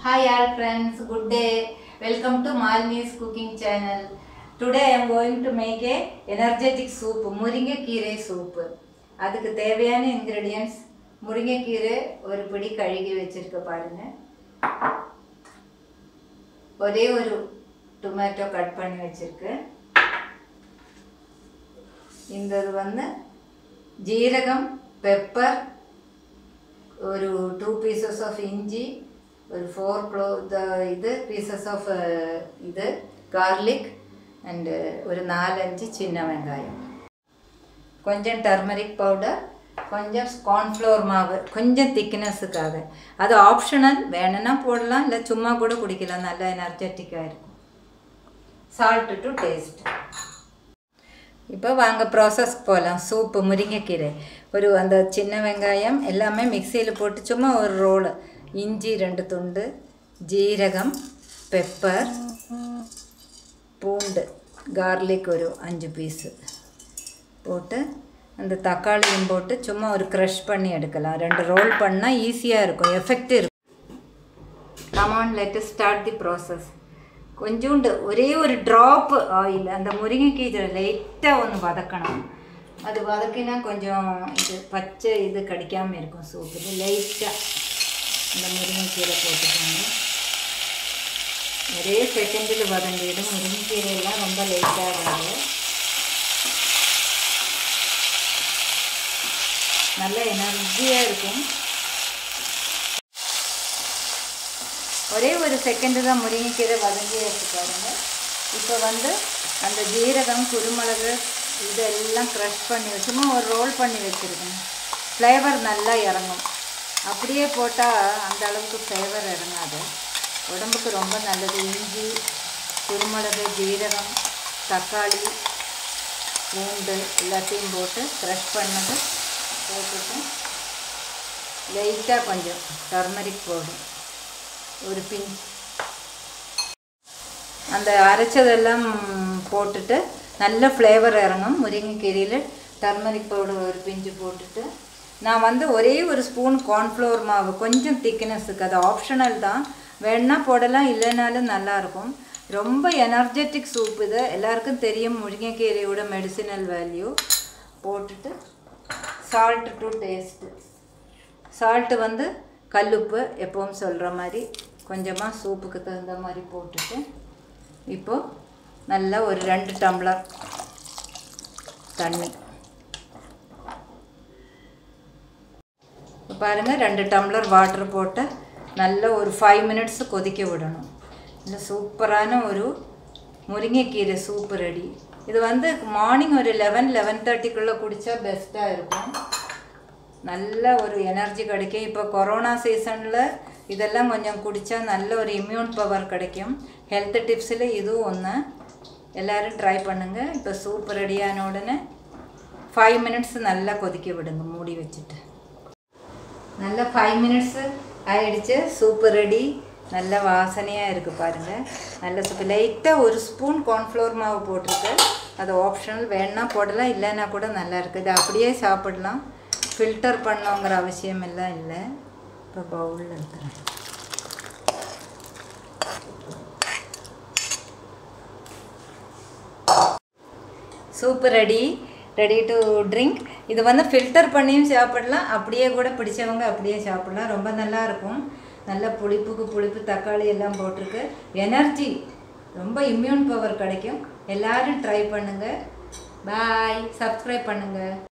Hi all friends, good day. Welcome to Malini's cooking channel. Today I am going to make a energetic soup, முருங்கைக்கீரை soup. அதுக்கு தேவையான ingredients முருங்கைக்கீரை ஒரு பிடி கழுகி வச்சிருக்க பாருங்க. ஒரே ஒரு டொமேட்டோ கட் பண்ணி வச்சிருக்கு. இந்தது வந்து ஜீரகம், பெப்பர், ஒரு 2 pieces of இஞ்சி, ஒரு 4 pieces of garlic and ஒரு 4-5 சின்ன வெங்காயம், கொஞ்சம் டர்மரிக் பவுடர், கொஞ்சம் கார்ன்ஃப்ளவர் மாவு, கொஞ்சம் திக்னஸுக்காக. அது ஆப்ஷனல், வேணும்னா போடலாம், இல்லை சும்மா கூட குடிக்கலாம், நல்லா எனர்ஜெட்டிக்காக இருக்கும். Salt to taste. இப்போ வாங்க ப்ராசஸ்க்கு போகலாம். சூப்பு முருங்கைக்கீரை, ஒரு அந்த சின்ன வெங்காயம் எல்லாமே மிக்சியில் போட்டு சும்மா ஒரு ரோல், இஞ்சி 2 துண்டு, ஜீரகம், பெப்பர், பூண்டு, கார்லிக் ஒரு 5 பீஸு போட்டு அந்த தக்காளியும் போட்டு சும்மா ஒரு க்ரஷ் பண்ணி எடுக்கலாம். 2 ரோல் பண்ணால் ஈஸியாக இருக்கும், எஃபெக்ட் இருக்கும். Come on, let us start the process. கொஞ்சோண்டு ஒரே ஒரு ட்ராப் ஆயில் அந்த முருங்கைக்கீரை லைட்டாக ஒன்று வதக்கணும். அது வதக்கினா கொஞ்சம் இது பச்சை இது கடிக்காமல் இருக்கும் சூப்பு. லைட்டாக இந்த முருங்கைக்கீரை போட்டுக்கோங்க. ஒரே செகண்டில் வதங்கிடும். முருங்கைக்கீரையெல்லாம் ரொம்ப லைட்டாக ஆகாது, நல்ல எனர்ஜியாக இருக்கும். ஒரே ஒரு செகண்டு தான் முருங்கைக்கீரை வதங்கி வச்சுக்காருங்க. இப்போ வந்து அந்த ஜீரகம், குருமிளகு இதெல்லாம் க்ரஷ் பண்ணி சும்மா ஒரு ரோல் பண்ணி வச்சுருக்கேன். ஃப்ளேவர் நல்லா இறங்கும். அப்படியே போட்டால் அந்த அளவுக்கு ஃப்ளேவர் இறங்காது, உடம்புக்கு ரொம்ப நல்லது. இஞ்சி, குருமிளகு, ஜீரகம், தக்காளி, பூண்டு எல்லாத்தையும் போட்டு க்ரஷ் பண்ணது போட்டுட்டு லைட்டாக கொஞ்சம் டர்மரிக் போடும், ஒரு பிஞ்ச் அந்த அரைச்சதெல்லாம் போட்டுட்டு நல்ல ஃப்ளேவர் இறங்கும். முருங்கைக்கீரையில் டர்மரிக் பவுடர் ஒரு பிஞ்சு போட்டுட்டு நான் வந்து ஒரே ஒரு ஸ்பூன் கார்ன்ஃப்ளவர் மாவு, கொஞ்சம் திக்னஸுக்கு, அது ஆப்ஷனல் தான், வேணா போடலாம், இல்லைனாலும் நல்லாயிருக்கும். ரொம்ப எனர்ஜெட்டிக் சூப் இது, எல்லாருக்கும் தெரியும் முருங்கைக்கீரையோட மெடிசினல் வேல்யூ. போட்டுட்டு சால்ட் டு டேஸ்ட்டு. சால்ட்டு வந்து கல்லுப்பு எப்பவும் சொல்கிற மாதிரி கொஞ்சமாக சூப்புக்கு தகுந்த மாதிரி போட்டுட்டு இப்போது நல்லா ஒரு 2 டம்ளர் தண்ணி பாருங்கள், 2 டம்ளர் வாட்டர் போட்டு நல்லா ஒரு 5 மினிட்ஸ் கொதிக்க விடணும். இந்த சூப்பரான ஒரு முருங்கைக்கீரை சூப்பு ரெடி. இது வந்து மார்னிங் ஒரு 11-11:30க்குள்ளே குடித்தா பெஸ்ட்டாக இருக்கும். நல்ல ஒரு எனர்ஜி கிடைக்கும். இப்போ கொரோனா சீசனில் இதெல்லாம் கொஞ்சம் குடித்தா நல்ல ஒரு இம்யூன் பவர் கிடைக்கும். ஹெல்த் டிப்ஸில் இதுவும் ஒன்று, எல்லோரும் ட்ரை பண்ணுங்கள். இப்போ சூப் ரெடியான உடனே 5 மினிட்ஸ் நல்லா கொதிக்க விடுங்க, மூடி வச்சுட்டு. நல்லா 5 மினிட்ஸு ஆயிடுச்சு, சூப்பு ரெடி. நல்ல வாசனையாக இருக்குது பாருங்கள். நல்ல சூப்பு. லைட்டாக ஒரு ஸ்பூன் கார்ன்ஃப்ளவர் மாவு போட்டிருக்கு, அது ஆப்ஷனல், வேணா போடலாம், இல்லைன்னா கூட நல்லா இருக்குது. அப்படியே சாப்பிடலாம், ஃபில்டர் பண்ணோங்கிற அவசியம் எல்லாம் இல்லை. இப்போ பவுலில் இருக்கிறேன். Soup ready to drink. இது வந்து ஃபில்டர் பண்ணியும் சாப்பிடலாம், அப்படியே கூட பிடிச்சவங்க அப்படியே சாப்பிடலாம், ரொம்ப நல்லாயிருக்கும். நல்ல புளிப்புக்கு புளிப்பு, தக்காளி எல்லாம் போட்டிருக்கு, எனர்ஜி, ரொம்ப இம்யூன் பவர் கிடைக்கும். எல்லோரும் ட்ரை பண்ணுங்கள். பாய், சப்ஸ்கிரைப் பண்ணுங்கள்.